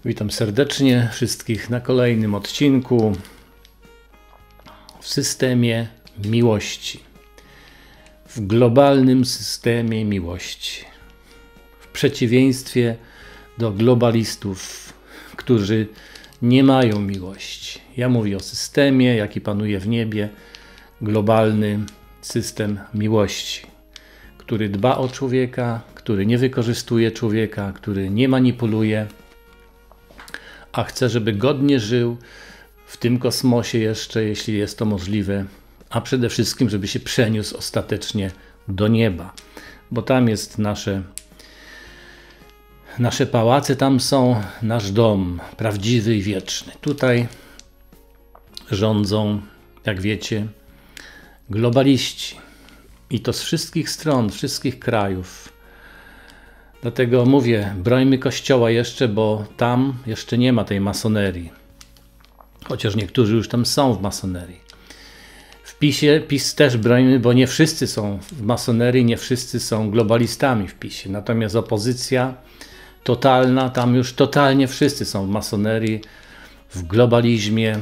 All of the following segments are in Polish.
Witam serdecznie wszystkich na kolejnym odcinku w systemie miłości. W globalnym systemie miłości. W przeciwieństwie do globalistów, którzy nie mają miłości. Ja mówię o systemie, jaki panuje w niebie. Globalny system miłości, który dba o człowieka, który nie wykorzystuje człowieka, który nie manipuluje, a chce, żeby godnie żył w tym kosmosie jeszcze, jeśli jest to możliwe, a przede wszystkim, żeby się przeniósł ostatecznie do nieba, bo tam jest nasze pałace, tam są nasz dom, prawdziwy i wieczny. Tutaj rządzą, jak wiecie, globaliści i to z wszystkich stron, wszystkich krajów. Dlatego mówię, brońmy Kościoła jeszcze, bo tam jeszcze nie ma tej masonerii. Chociaż niektórzy już tam są w masonerii. W PiS też brońmy, bo nie wszyscy są w masonerii, nie wszyscy są globalistami w PiS-ie. Natomiast opozycja totalna, tam już totalnie wszyscy są w masonerii, w globalizmie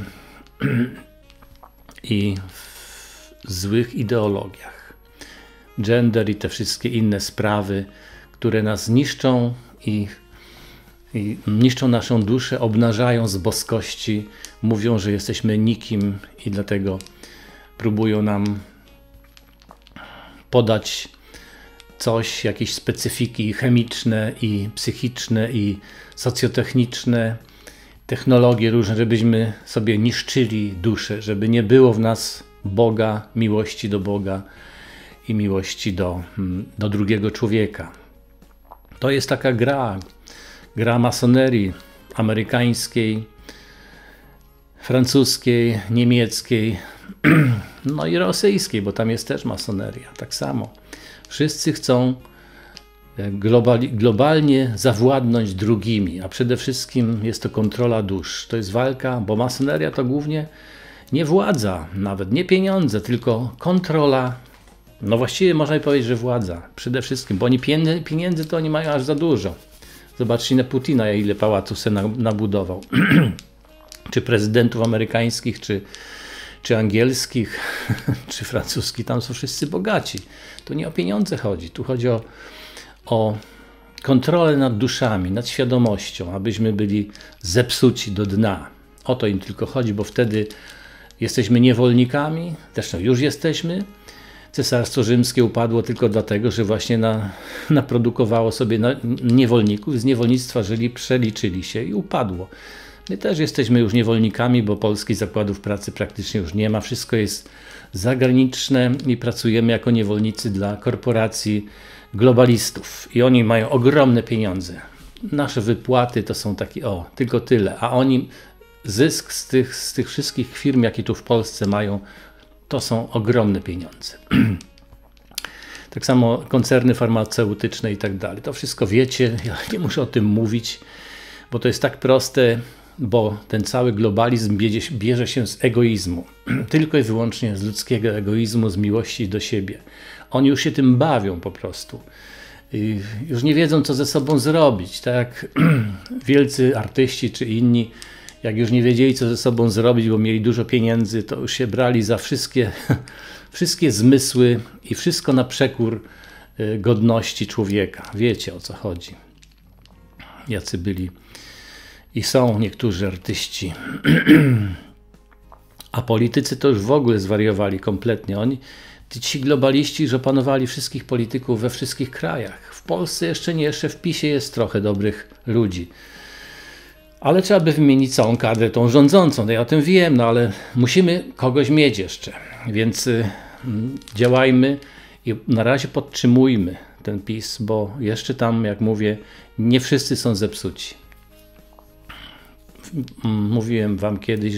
i w złych ideologiach. Gender i te wszystkie inne sprawy, które nas niszczą i niszczą naszą duszę, obnażają z boskości, mówią, że jesteśmy nikim i dlatego próbują nam podać coś, jakieś specyfiki chemiczne i psychiczne i socjotechniczne, technologie różne, żebyśmy sobie niszczyli duszę, żeby nie było w nas Boga, miłości do Boga i miłości do drugiego człowieka. To jest taka gra masonerii amerykańskiej, francuskiej, niemieckiej, no i rosyjskiej, bo tam jest też masoneria, tak samo. Wszyscy chcą globalnie zawładnąć drugimi, a przede wszystkim jest to kontrola dusz. To jest walka, bo masoneria to głównie nie władza, nawet nie pieniądze, tylko kontrola. No właściwie można powiedzieć, że władza przede wszystkim, bo oni pieniędzy to oni mają aż za dużo. Zobaczcie na Putina, ile pałacu sobie nabudował. Czy prezydentów amerykańskich, czy angielskich, czy francuskich, tam są wszyscy bogaci. Tu nie o pieniądze chodzi, tu chodzi o kontrolę nad duszami, nad świadomością, abyśmy byli zepsuci do dna. O to im tylko chodzi, bo wtedy jesteśmy niewolnikami, zresztą już jesteśmy. Cesarstwo Rzymskie upadło tylko dlatego, że właśnie naprodukowało sobie niewolników, z niewolnictwa żyli, przeliczyli się i upadło. My też jesteśmy już niewolnikami, bo polskich zakładów pracy praktycznie już nie ma. Wszystko jest zagraniczne i pracujemy jako niewolnicy dla korporacji globalistów. I oni mają ogromne pieniądze. Nasze wypłaty to są takie, tylko tyle. A oni zysk z tych wszystkich firm, jakie tu w Polsce mają, to są ogromne pieniądze. Tak samo koncerny farmaceutyczne i tak dalej. To wszystko wiecie, ja nie muszę o tym mówić, bo to jest tak proste, bo ten cały globalizm bierze się z egoizmu. Tylko i wyłącznie z ludzkiego egoizmu, z miłości do siebie. Oni już się tym bawią po prostu. I już nie wiedzą, co ze sobą zrobić. Tak jak wielcy artyści czy inni, jak już nie wiedzieli, co ze sobą zrobić, bo mieli dużo pieniędzy, to już się brali za wszystkie zmysły i wszystko na przekór godności człowieka. Wiecie, o co chodzi. Jacy byli i są niektórzy artyści. A politycy to już w ogóle zwariowali kompletnie. Ci globaliści już opanowali wszystkich polityków we wszystkich krajach. W Polsce jeszcze nie, jeszcze w PiS-ie jest trochę dobrych ludzi. Ale trzeba by wymienić całą kadrę tą rządzącą, ja o tym wiem, no ale musimy kogoś mieć jeszcze, więc działajmy i na razie podtrzymujmy ten PiS, bo jeszcze tam, jak mówię, nie wszyscy są zepsuci. Mówiłem wam kiedyś,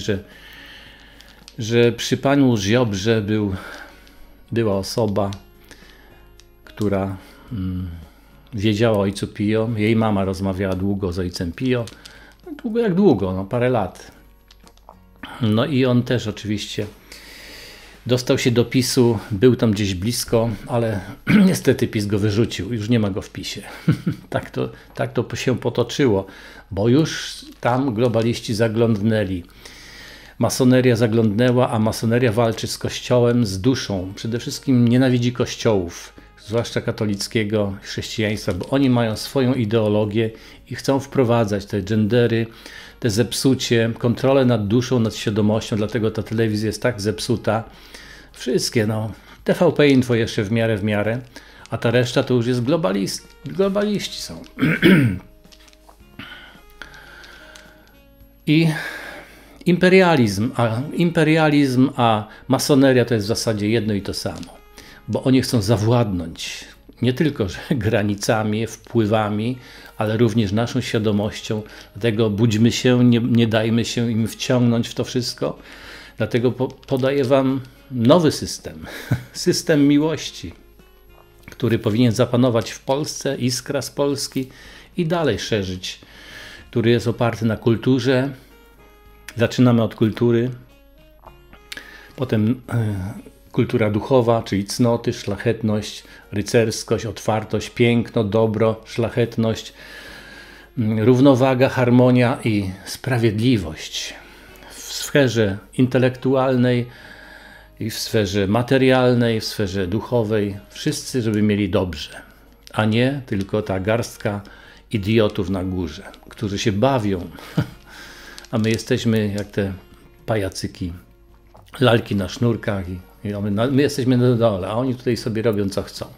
że przy panu Ziobrze była osoba, która wiedziała o ojcu Pio, jej mama rozmawiała długo z ojcem Pio, długo jak długo, parę lat. No i on też oczywiście Dostał się do PiS-u, był tam gdzieś blisko, ale niestety PiS go wyrzucił, już nie ma go w PiS-ie. tak to się potoczyło, bo już tam globaliści zaglądnęli. Masoneria zaglądnęła, a masoneria walczy z Kościołem, z duszą. Przede wszystkim nienawidzi kościołów, zwłaszcza katolickiego, chrześcijaństwa, bo oni mają swoją ideologię i chcą wprowadzać te gendery, te zepsucie, kontrolę nad duszą, nad świadomością, dlatego ta telewizja jest tak zepsuta. Wszystkie, no, TVP Info jeszcze w miarę, a ta reszta to już jest globaliści są. I imperializm, a masoneria to jest w zasadzie jedno i to samo, bo oni chcą zawładnąć nie tylko że granicami, wpływami, ale również naszą świadomością. Dlatego budźmy się, nie dajmy się im wciągnąć w to wszystko. Dlatego podaję wam nowy system, system miłości, który powinien zapanować w Polsce, iskra z Polski i dalej szerzyć, który jest oparty na kulturze. Zaczynamy od kultury, potem kultura duchowa, czyli cnoty, szlachetność, rycerskość, otwartość, piękno, dobro, szlachetność, równowaga, harmonia i sprawiedliwość. W sferze intelektualnej i w sferze materialnej, w sferze duchowej, wszyscy, żeby mieli dobrze, a nie tylko ta garstka idiotów na górze, którzy się bawią, a my jesteśmy jak te pajacyki, lalki na sznurkach i my jesteśmy na dole, a oni tutaj sobie robią co chcą.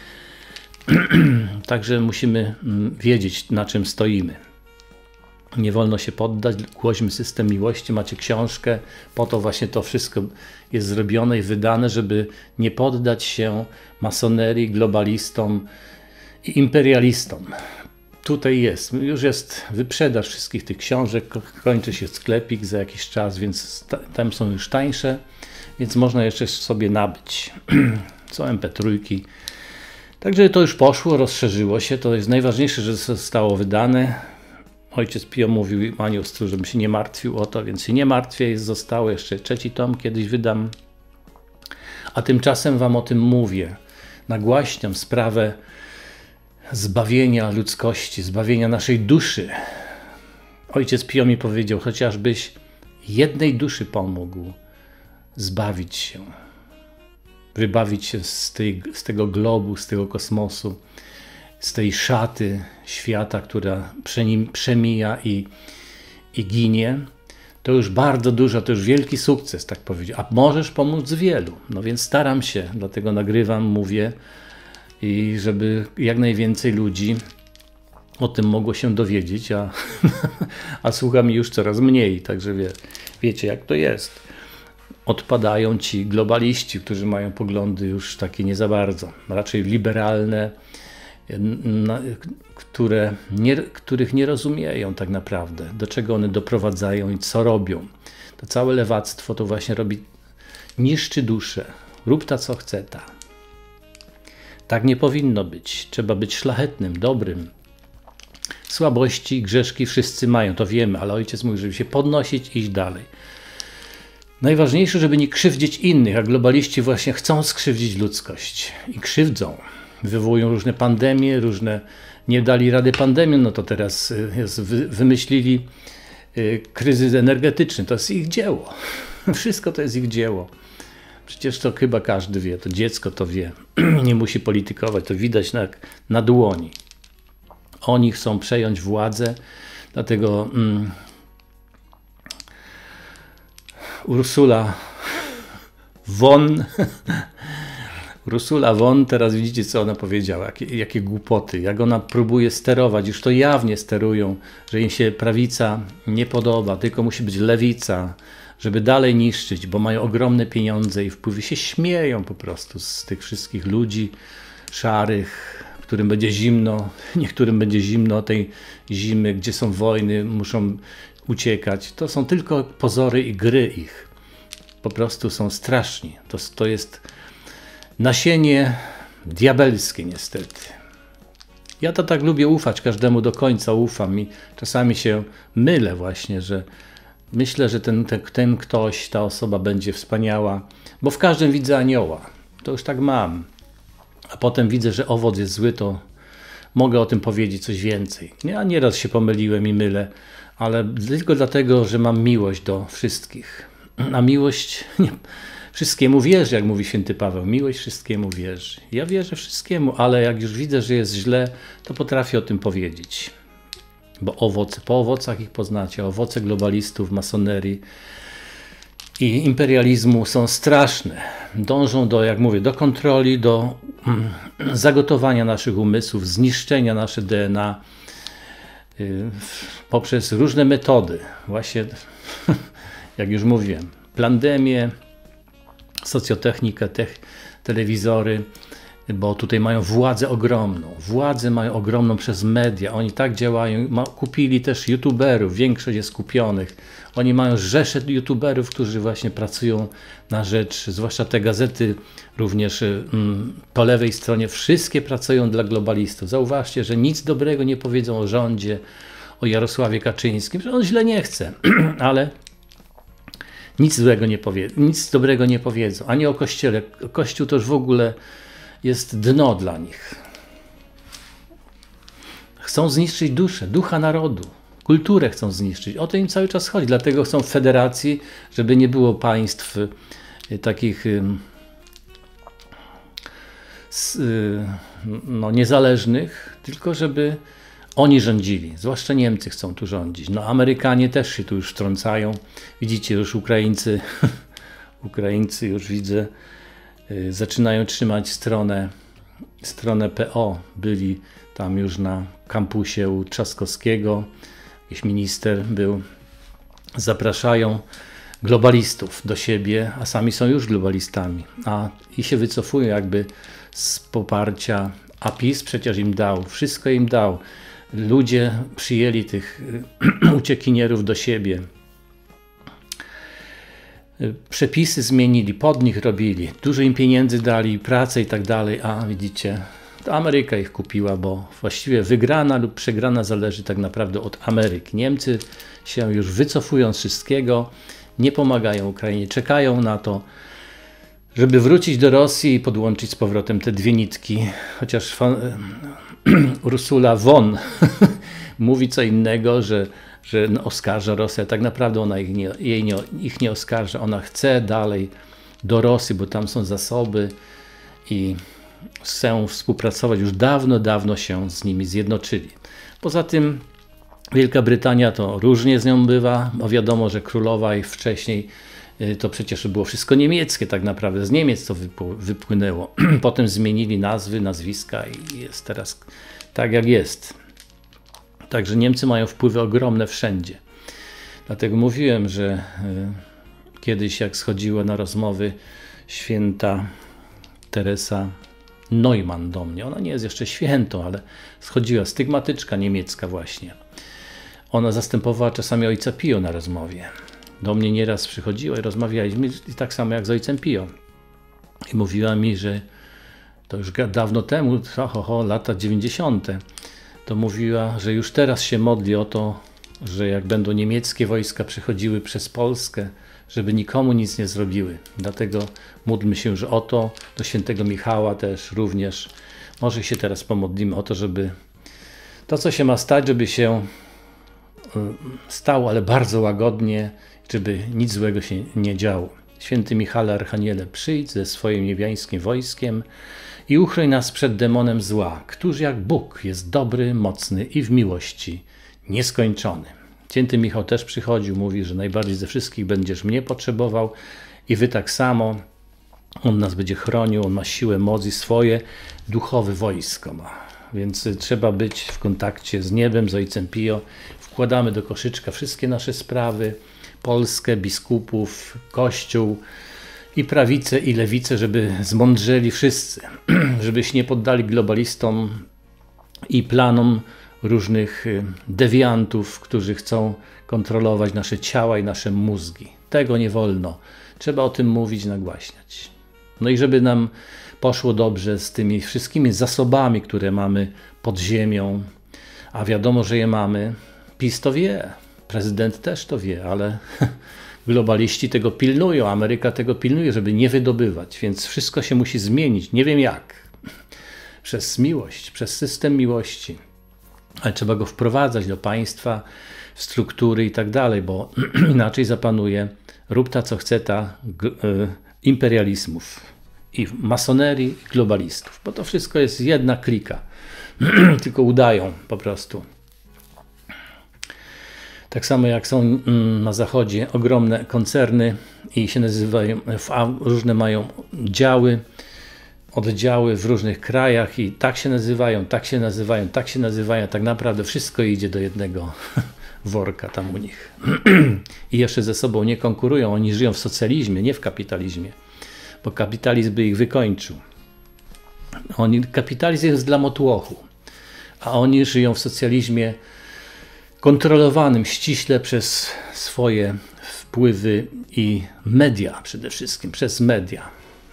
Także musimy wiedzieć, na czym stoimy. Nie wolno się poddać, głośmy system miłości, macie książkę, po to właśnie to wszystko jest zrobione i wydane, żeby nie poddać się masonerii, globalistom i imperialistom. Tutaj już jest wyprzedaż wszystkich tych książek, kończy się sklepik za jakiś czas, więc tam są już tańsze, więc można jeszcze sobie nabyć. Są MP3. Także to już poszło, rozszerzyło się, to jest najważniejsze, że zostało wydane. Ojciec Pio mówił Anioł Stróż, żebym się nie martwił o to, więc się nie martwię, zostało jeszcze 3. tom, kiedyś wydam. A tymczasem wam o tym mówię, nagłaśniam sprawę zbawienia ludzkości, zbawienia naszej duszy. Ojciec Pio mi powiedział, chociażbyś jednej duszy pomógł zbawić się, wybawić się z tego globu, z tego kosmosu, z tej szaty świata, która przemija i ginie, to już bardzo dużo, to już wielki sukces, tak powiedział. A możesz pomóc wielu. No więc staram się, dlatego nagrywam, mówię, i żeby jak najwięcej ludzi o tym mogło się dowiedzieć, a słucha mi już coraz mniej, także wiecie jak to jest. Odpadają ci globaliści, którzy mają poglądy już takie nie za bardzo, raczej liberalne, których nie rozumieją tak naprawdę, do czego one doprowadzają i co robią. To całe lewactwo to właśnie niszczy duszę. Rób ta co chce ta. Tak nie powinno być. Trzeba być szlachetnym, dobrym. Słabości, grzeszki wszyscy mają, to wiemy, ale ojciec mówi, żeby się podnosić i iść dalej. Najważniejsze, żeby nie krzywdzić innych, a globaliści właśnie chcą skrzywdzić ludzkość i krzywdzą. Wywołują różne pandemie, nie dali rady pandemią, no to teraz wymyślili kryzys energetyczny. To jest ich dzieło. Wszystko to jest ich dzieło. Przecież to chyba każdy wie, to dziecko to wie. Nie musi politykować, to widać na dłoni. Oni chcą przejąć władzę, dlatego Ursula von, teraz widzicie co ona powiedziała, jakie głupoty, jak ona próbuje sterować, już to jawnie sterują, że im się prawica nie podoba, tylko musi być lewica, żeby dalej niszczyć, bo mają ogromne pieniądze i wpływy, się śmieją po prostu z tych wszystkich ludzi szarych, którym będzie zimno, niektórym będzie zimno tej zimy, gdzie są wojny, muszą uciekać. To są tylko pozory i gry ich. Po prostu są straszni. To jest nasienie diabelskie niestety. Ja to tak lubię ufać, każdemu do końca ufam i czasami się mylę właśnie, że Myślę, że ten ktoś, ta osoba będzie wspaniała, bo w każdym widzę anioła. To już tak mam. A potem widzę, że owoc jest zły, to mogę o tym powiedzieć coś więcej. Ja nieraz się pomyliłem i mylę, ale tylko dlatego, że mam miłość do wszystkich. A miłość wszystkiemu wierzy, jak mówi święty Paweł. Miłość wszystkiemu wierzy. Ja wierzę wszystkiemu, ale jak już widzę, że jest źle, to potrafię o tym powiedzieć. Bo po owocach ich poznacie. Owoce globalistów, masonerii i imperializmu są straszne. Dążą do, jak mówię, do kontroli, do zagotowania naszych umysłów, zniszczenia nasze DNA poprzez różne metody. Właśnie, jak już mówiłem, pandemię, socjotechnikę, telewizory, bo tutaj mają władzę ogromną. Władzę mają ogromną przez media. Oni tak działają. Kupili też youtuberów. Większość jest kupionych. Oni mają rzesze youtuberów, którzy właśnie pracują na rzecz, zwłaszcza te gazety również po lewej stronie. Wszystkie pracują dla globalistów. Zauważcie, że nic dobrego nie powiedzą o rządzie, o Jarosławie Kaczyńskim. On źle nie chce, ale nic dobrego nie powiedzą. Ani o Kościele. Kościół to już w ogóle jest dno dla nich. Chcą zniszczyć duszę, ducha narodu, kulturę chcą zniszczyć. O to im cały czas chodzi. Dlatego chcą federacji, żeby nie było państw takich niezależnych, tylko żeby oni rządzili. Zwłaszcza Niemcy chcą tu rządzić. No Amerykanie też się tu już wtrącają. Widzicie, już Ukraińcy już widzę, zaczynają trzymać stronę PO. Byli tam już na kampusie u Trzaskowskiego, jakiś minister był. Zapraszają globalistów do siebie, a sami są już globalistami. I się wycofują jakby z poparcia. A PiS przecież im dał, wszystko im dał. Ludzie przyjęli tych uciekinierów do siebie. Przepisy zmienili, pod nich robili, dużo im pieniędzy dali, pracę i tak dalej, a widzicie, to Ameryka ich kupiła, bo właściwie wygrana lub przegrana zależy tak naprawdę od Ameryki. Niemcy się już wycofują z wszystkiego, nie pomagają Ukrainie, czekają na to, żeby wrócić do Rosji i podłączyć z powrotem te dwie nitki, chociaż Ursula von mówi co innego, że oskarża Rosję. Tak naprawdę ona ich nie oskarża. Ona chce dalej do Rosji, bo tam są zasoby i chcą współpracować. Już dawno się z nimi zjednoczyli. Poza tym Wielka Brytania to różnie z nią bywa, bo wiadomo, że królowa i wcześniej to przecież było wszystko niemieckie tak naprawdę. Z Niemiec to wypłynęło. Potem zmienili nazwy, nazwiska i jest teraz tak jak jest. Także Niemcy mają wpływy ogromne wszędzie. Dlatego mówiłem, że kiedyś jak schodziła na rozmowy święta Teresa Neumann do mnie. Ona nie jest jeszcze świętą, ale schodziła, stygmatyczka niemiecka właśnie. Ona zastępowała czasami ojca Pio na rozmowie. Do mnie nieraz przychodziła i rozmawialiśmy i tak samo jak z ojcem Pio. I mówiła mi, że to już dawno temu, lata 90., to mówiła, że już teraz się modli o to, że jak będą niemieckie wojska przechodziły przez Polskę, żeby nikomu nic nie zrobiły. Dlatego módlmy się już o to, do świętego Michała też również. Może się teraz pomodlimy o to, żeby to, co się ma stać, żeby się stało, ale bardzo łagodnie, żeby nic złego się nie działo. Święty Michale Archaniele, przyjdź ze swoim niebiańskim wojskiem i uchroń nas przed demonem zła, któż jak Bóg jest dobry, mocny i w miłości nieskończony. Święty Michał też przychodził, mówi, że najbardziej ze wszystkich będziesz mnie potrzebował i wy tak samo. On nas będzie chronił, on ma siłę, moc i swoje duchowe wojsko ma. Więc trzeba być w kontakcie z niebem, z ojcem Pio. Wkładamy do koszyczka wszystkie nasze sprawy, Polskę, biskupów, Kościół i prawicę i lewicę, żeby zmądrzeli wszyscy, żeby się nie poddali globalistom i planom różnych dewiantów, którzy chcą kontrolować nasze ciała i nasze mózgi. Tego nie wolno. Trzeba o tym mówić, nagłaśniać. No i żeby nam poszło dobrze z tymi wszystkimi zasobami, które mamy pod ziemią, a wiadomo, że je mamy, PiS to wie. prezydent też to wie, ale globaliści tego pilnują, Ameryka tego pilnuje, żeby nie wydobywać, więc wszystko się musi zmienić. Nie wiem jak. Przez miłość, przez system miłości. Ale trzeba go wprowadzać do państwa, w struktury i tak dalej, bo inaczej zapanuje rób ta co chce ta imperializmów i masonerii i globalistów, bo to wszystko jest jedna klika, tylko udają po prostu. Tak samo jak są na zachodzie ogromne koncerny i się nazywają, różne mają działy, oddziały w różnych krajach i tak się nazywają, tak się nazywają, tak się nazywają, tak naprawdę wszystko idzie do jednego worka tam u nich. I jeszcze ze sobą nie konkurują, oni żyją w socjalizmie, nie w kapitalizmie, bo kapitalizm by ich wykończył. Kapitalizm jest dla motłochu, a oni żyją w socjalizmie kontrolowanym ściśle przez swoje wpływy i media przede wszystkim, przez media.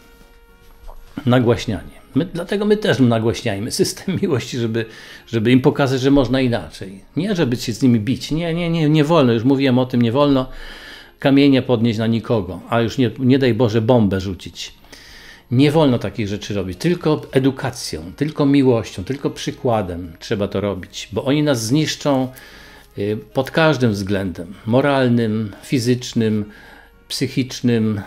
Nagłaśnianie. Dlatego my też nagłaśniajmy system miłości, żeby im pokazać, że można inaczej. Nie, żeby się z nimi bić. Nie wolno. Już mówiłem o tym, nie wolno kamienia podnieść na nikogo, a już nie daj Boże bombę rzucić. Nie wolno takich rzeczy robić. Tylko edukacją, tylko miłością, tylko przykładem trzeba to robić, bo oni nas zniszczą pod każdym względem. Moralnym, fizycznym, psychicznym,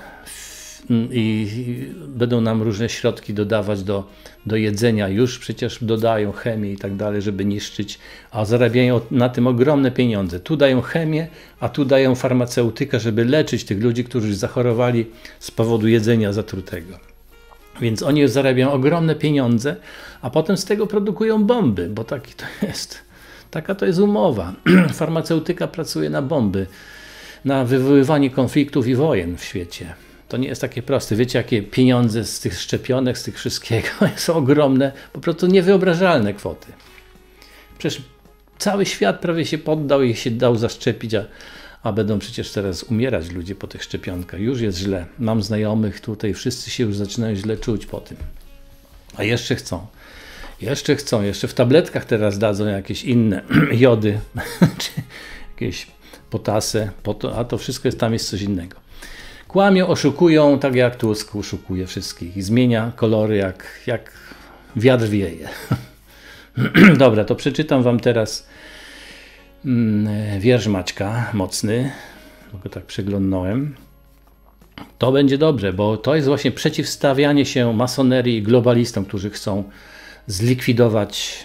i będą nam różne środki dodawać do jedzenia. Już przecież dodają chemię i tak dalej, żeby niszczyć, a zarabiają na tym ogromne pieniądze. Tu dają chemię, a tu dają farmaceutykę, żeby leczyć tych ludzi, którzy zachorowali z powodu jedzenia zatrutego. Więc oni zarabiają ogromne pieniądze, a potem z tego produkują bomby, bo taki to jest. Taka to jest umowa. Farmaceutyka pracuje na bomby, na wywoływanie konfliktów i wojen w świecie. To nie jest takie proste. Wiecie, jakie pieniądze z tych szczepionek, z tych wszystkiego są ogromne, po prostu niewyobrażalne kwoty. Przecież cały świat prawie się poddał i się dał zaszczepić, a będą przecież teraz umierać ludzie po tych szczepionkach. Już jest źle. Mam znajomych tutaj, wszyscy się już zaczynają źle czuć po tym. A jeszcze chcą. Jeszcze w tabletkach teraz dadzą jakieś inne jody, czy jakieś potasy, a to wszystko tam jest coś innego. Kłamią, oszukują, tak jak Tusk oszukuje wszystkich i zmienia kolory jak wiatr wieje. Dobra, to przeczytam wam teraz wiersz Maćka Mocny, bo go tak przeglądnąłem. To będzie dobrze, bo to jest właśnie przeciwstawianie się masonerii i globalistom, którzy chcą zlikwidować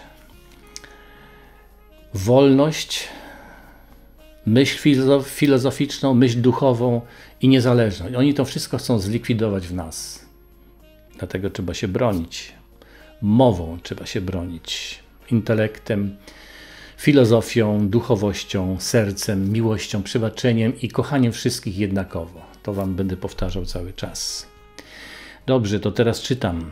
wolność, myśl filozoficzną, myśl duchową i niezależność. Oni to wszystko chcą zlikwidować w nas. Dlatego trzeba się bronić. Mową trzeba się bronić. Intelektem, filozofią, duchowością, sercem, miłością, przebaczeniem i kochaniem wszystkich jednakowo. To wam będę powtarzał cały czas. Dobrze, to teraz czytam.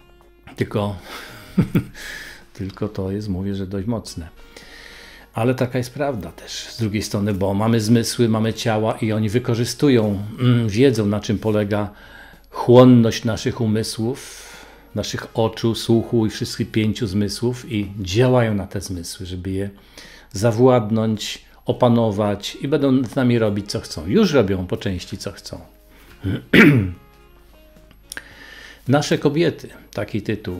Tylko to jest, mówię, że dość mocne. Ale taka jest prawda też z drugiej strony, bo mamy zmysły, mamy ciała i oni wykorzystują, wiedzą na czym polega chłonność naszych umysłów, naszych oczu, słuchu i wszystkich 5 zmysłów i działają na te zmysły, żeby je zawładnąć, opanować i będą z nami robić co chcą. Już robią po części co chcą. Nasze kobiety, taki tytuł.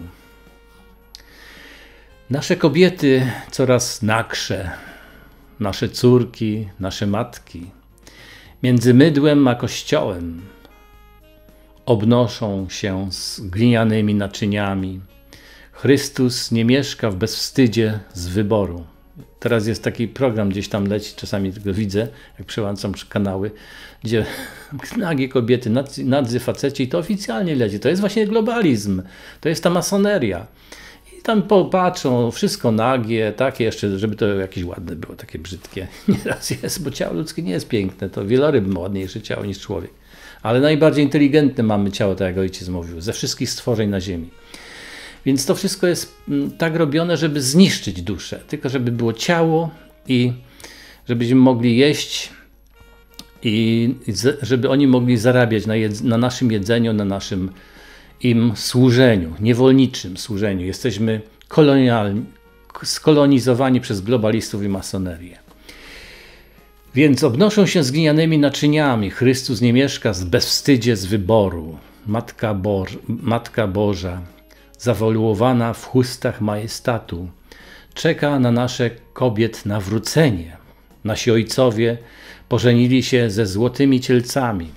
Nasze kobiety coraz naksze, nasze córki, nasze matki, między mydłem a kościołem obnoszą się z glinianymi naczyniami. Chrystus nie mieszka w bezwstydzie z wyboru. Teraz jest taki program, gdzieś tam leci, czasami tego widzę, jak przełączam kanały, gdzie nagie kobiety, nadzy faceci i to oficjalnie leci. To jest właśnie globalizm, to jest ta masoneria. Tam popatrzą, wszystko nagie, takie jeszcze, żeby to jakieś ładne było, takie brzydkie. Nieraz jest, bo ciało ludzkie nie jest piękne, to wieloryb ma ładniejsze ciało niż człowiek. Ale najbardziej inteligentne mamy ciało, tak jak ojciec mówił, ze wszystkich stworzeń na ziemi. Więc to wszystko jest tak robione, żeby zniszczyć duszę, tylko żeby było ciało i żebyśmy mogli jeść i żeby oni mogli zarabiać na naszym jedzeniu, na naszym im służeniu, niewolniczym służeniu. Jesteśmy skolonizowani przez globalistów i masonerię. Więc obnoszą się zgnianymi naczyniami. Chrystus nie mieszka z bezwstydzie z wyboru. Matka Boża, zawoluowana w chustach majestatu, czeka na nasze kobiet nawrócenie. Nasi ojcowie pożenili się ze złotymi cielcami.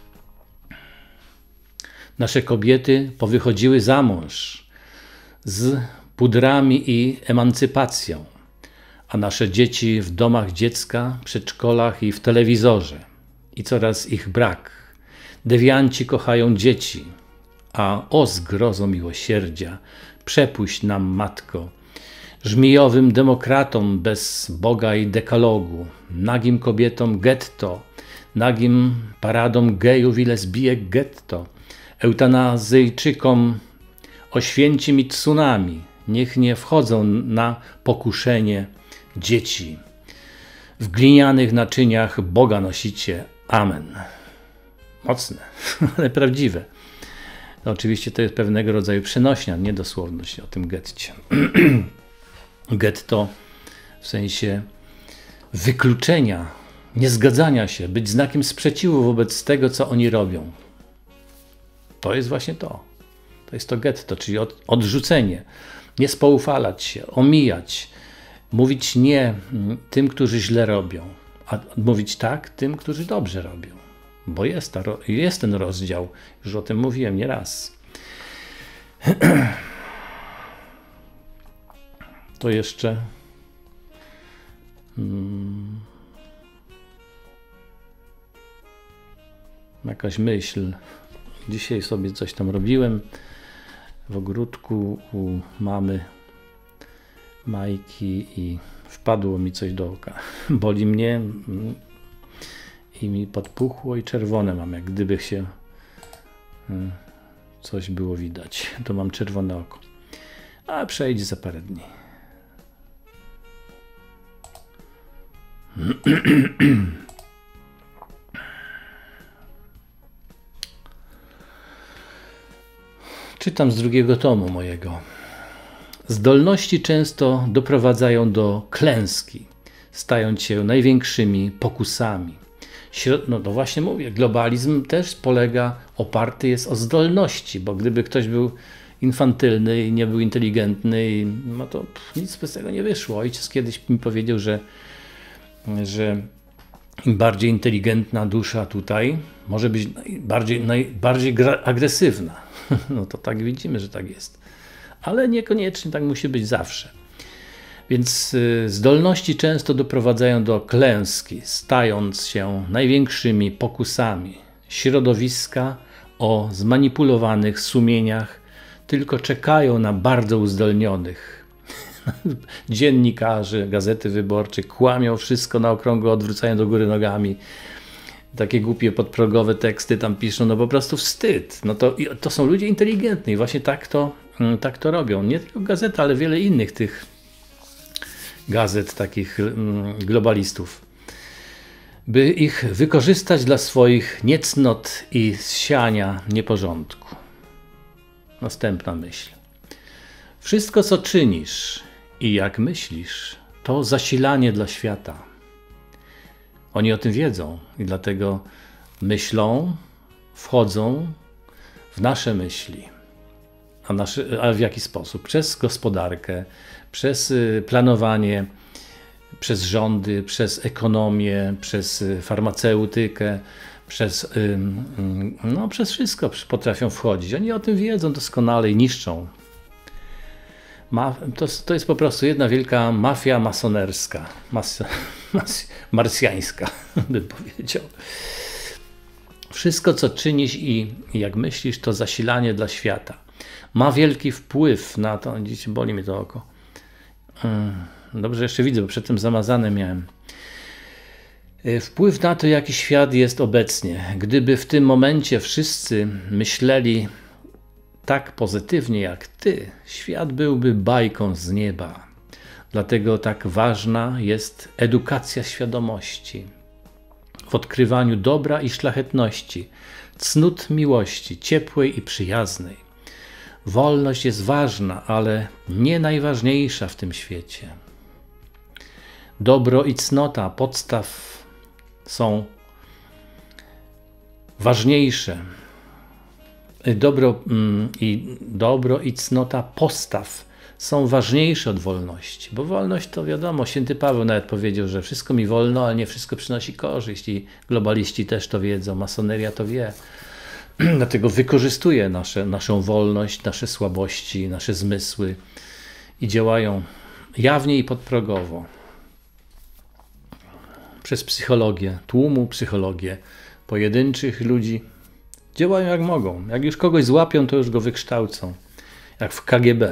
Nasze kobiety powychodziły za mąż z pudrami i emancypacją, a nasze dzieci w domach dziecka, przedszkolach i w telewizorze. I coraz ich brak. Dewianci kochają dzieci, a o zgrozo miłosierdzia, przepuść nam, Matko, żmijowym demokratom bez Boga i dekalogu, nagim kobietom getto, nagim paradom gejów i lesbijek getto, eutanazyjczykom oświęcim i tsunami, niech nie wchodzą na pokuszenie dzieci. W glinianych naczyniach Boga nosicie. Amen. Mocne, ale prawdziwe. No, oczywiście to jest pewnego rodzaju przenośnia, nie dosłowność o tym getcie. Getto w sensie wykluczenia, niezgadzania się, być znakiem sprzeciwu wobec tego, co oni robią. To jest właśnie to. To jest to getto, czyli odrzucenie. Nie spoufalać się, omijać, mówić nie tym, którzy źle robią, a mówić tak tym, którzy dobrze robią. Bo jest ten rozdział, już o tym mówiłem nieraz. To jeszcze jakaś myśl. Dzisiaj sobie coś tam robiłem w ogródku u mamy Majki i wpadło mi coś do oka. Boli mnie i mi podpuchło i czerwone mam, jak gdyby się coś było widać. To mam czerwone oko. A przejdzie za parę dni. Czytam z drugiego tomu mojego. Zdolności często doprowadzają do klęski, stając się największymi pokusami. No to właśnie mówię, globalizm też oparty jest o zdolności, bo gdyby ktoś był infantylny i nie był inteligentny, no to nic z tego nie wyszło. Ojciec kiedyś mi powiedział, że im bardziej inteligentna dusza tutaj może być najbardziej agresywna. No to tak widzimy, że tak jest. Ale niekoniecznie tak musi być zawsze. Więc zdolności często doprowadzają do klęski, stając się największymi pokusami. Środowiska o zmanipulowanych sumieniach tylko czekają na bardzo uzdolnionych. Dziennikarze, gazety wyborcze kłamią wszystko na okrągło, odwracają do góry nogami. Takie głupie podprogowe teksty tam piszą, no po prostu wstyd. No to są ludzie inteligentni, właśnie tak to robią. Nie tylko gazeta, ale wiele innych tych gazet, takich globalistów. By ich wykorzystać dla swoich niecnot i zsiania nieporządku. Następna myśl. Wszystko, co czynisz i jak myślisz, to zasilanie dla świata. Oni o tym wiedzą i dlatego myślą, wchodzą w nasze myśli. A w jaki sposób? Przez gospodarkę, przez planowanie, przez rządy, przez ekonomię, przez farmaceutykę, przez wszystko potrafią wchodzić. Oni o tym wiedzą doskonale i niszczą. To jest po prostu jedna wielka mafia masonerska, marsjańska, bym powiedział. Wszystko, co czynisz i jak myślisz, to zasilanie dla świata. Ma wielki wpływ na to. Dziś boli mi to oko. Dobrze, jeszcze widzę, bo przedtem zamazane miałem. Wpływ na to, jaki świat jest obecnie. Gdyby w tym momencie wszyscy myśleli tak pozytywnie jak ty, świat byłby bajką z nieba. Dlatego tak ważna jest edukacja świadomości w odkrywaniu dobra i szlachetności, cnót miłości, ciepłej i przyjaznej. Wolność jest ważna, ale nie najważniejsza w tym świecie. Dobro i cnota, podstaw są ważniejsze. Dobro i cnota postaw są ważniejsze od wolności. Bo wolność to wiadomo, święty Paweł nawet powiedział, że wszystko mi wolno, ale nie wszystko przynosi korzyść. I globaliści też to wiedzą, masoneria to wie. Dlatego wykorzystuje naszą wolność, nasze słabości, nasze zmysły i działają jawnie i podprogowo. Przez psychologię, tłumu psychologię, pojedynczych ludzi. Działają jak mogą. Jak już kogoś złapią, to już go wykształcą. Jak w KGB.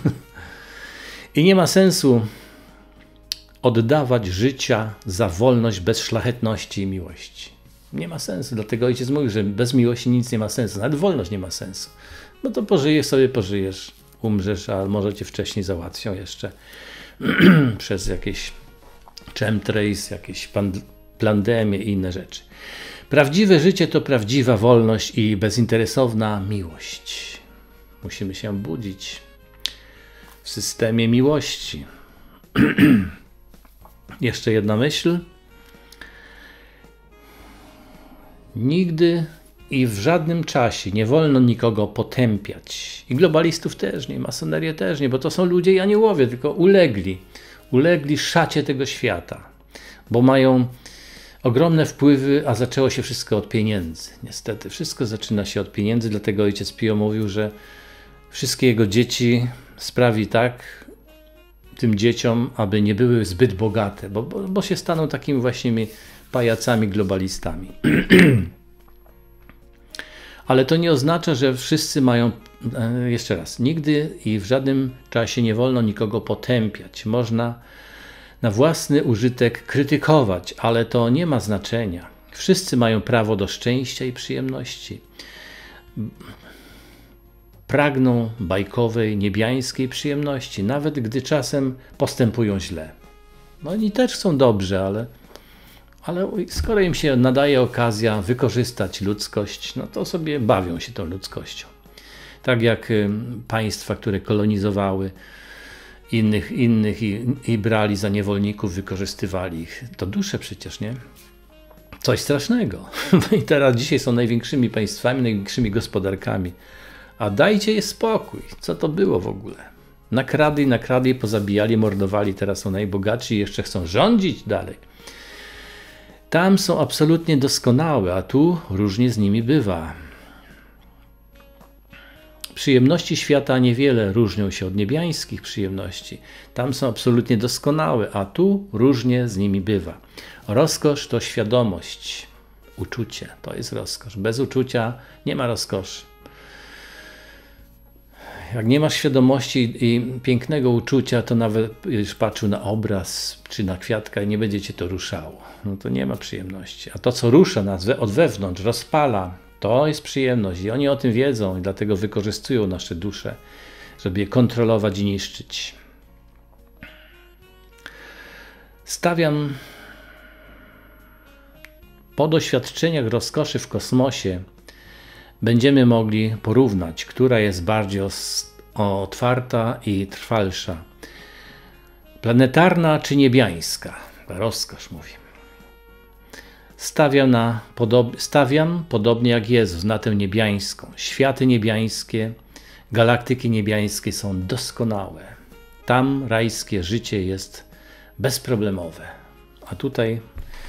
I nie ma sensu oddawać życia za wolność bez szlachetności i miłości. Nie ma sensu. Dlatego ojciec mówił, że bez miłości nic nie ma sensu. Nawet wolność nie ma sensu. No to pożyjesz sobie, pożyjesz, umrzesz, a może cię wcześniej załatwią jeszcze przez jakieś chemtrails, jakieś pandemie i inne rzeczy. Prawdziwe życie to prawdziwa wolność i bezinteresowna miłość. Musimy się budzić w systemie miłości. Jeszcze jedna myśl. Nigdy i w żadnym czasie nie wolno nikogo potępiać. I globalistów też nie, masonerię też nie, bo to są ludzie i aniołowie, tylko ulegli szacie tego świata, bo mają ogromne wpływy, a zaczęło się wszystko od pieniędzy. Niestety, wszystko zaczyna się od pieniędzy, dlatego ojciec Pio mówił, że wszystkie jego dzieci sprawi tak tym dzieciom, aby nie były zbyt bogate, bo się staną takimi właśnie pajacami, globalistami. Ale to nie oznacza, że wszyscy mają, jeszcze raz, nigdy i w żadnym czasie nie wolno nikogo potępiać. Można na własny użytek krytykować, ale to nie ma znaczenia. Wszyscy mają prawo do szczęścia i przyjemności. Pragną bajkowej, niebiańskiej przyjemności, nawet gdy czasem postępują źle. No oni też są dobrzy, ale skoro im się nadaje okazja wykorzystać ludzkość, no to sobie bawią się tą ludzkością. Tak jak państwa, które kolonizowały innych i brali za niewolników, wykorzystywali ich. To dusze przecież, nie? Coś strasznego. I teraz dzisiaj są największymi państwami, największymi gospodarkami. A dajcie je spokój. Co to było w ogóle? Nakradli, pozabijali, mordowali, teraz są najbogatsi i jeszcze chcą rządzić dalej. Tam są absolutnie doskonałe, a tu różnie z nimi bywa. Przyjemności świata niewiele różnią się od niebiańskich przyjemności. Tam są absolutnie doskonałe, a tu różnie z nimi bywa. Rozkosz to świadomość, uczucie to jest rozkosz. Bez uczucia nie ma rozkoszy. Jak nie masz świadomości i pięknego uczucia, to nawet już patrzył na obraz czy na kwiatka i nie będzie cię to ruszało. No to nie ma przyjemności. A to, co rusza nas od wewnątrz, rozpala, to jest przyjemność. I oni o tym wiedzą i dlatego wykorzystują nasze dusze, żeby je kontrolować i niszczyć. Stawiam po doświadczeniach rozkoszy w kosmosie będziemy mogli porównać, która jest bardziej otwarta i trwalsza. Planetarna czy niebiańska? Rozkosz mówi. Stawiam podobnie jak Jezus na tę niebiańską. Światy niebiańskie, galaktyki niebiańskie są doskonałe. Tam rajskie życie jest bezproblemowe. A tutaj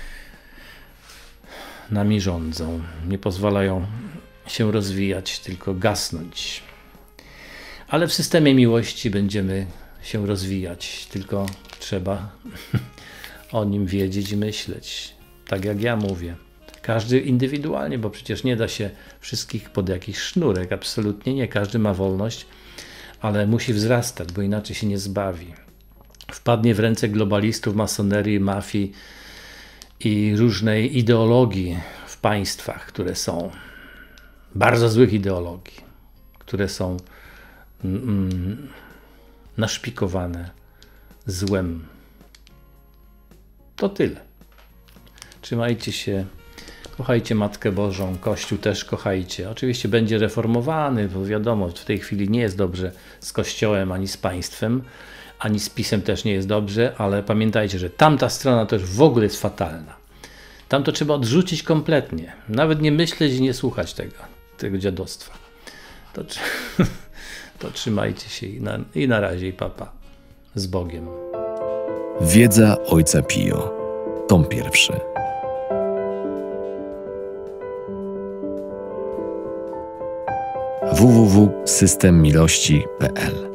nami rządzą. Nie pozwalają się rozwijać, tylko gasnąć. Ale w systemie miłości będziemy się rozwijać, tylko trzeba o nim wiedzieć i myśleć. Tak jak ja mówię. Każdy indywidualnie, bo przecież nie da się wszystkich pod jakiś sznurek. Absolutnie nie. Każdy ma wolność, ale musi wzrastać, bo inaczej się nie zbawi. Wpadnie w ręce globalistów, masonerii, mafii i różnej ideologii w państwach, które są bardzo złych ideologii, które są naszpikowane złem. To tyle. Trzymajcie się, kochajcie Matkę Bożą, Kościół też kochajcie. Oczywiście będzie reformowany, bo wiadomo, w tej chwili nie jest dobrze z Kościołem, ani z państwem, ani z PiS-em też nie jest dobrze, ale pamiętajcie, że tamta strona to już w ogóle jest fatalna. Tam to trzeba odrzucić kompletnie. Nawet nie myśleć i nie słuchać tego dziadostwa. To trzymajcie się i na razie, i papa. Z Bogiem. Wiedza Ojca Pio. Tom 1. www.systemmilości.pl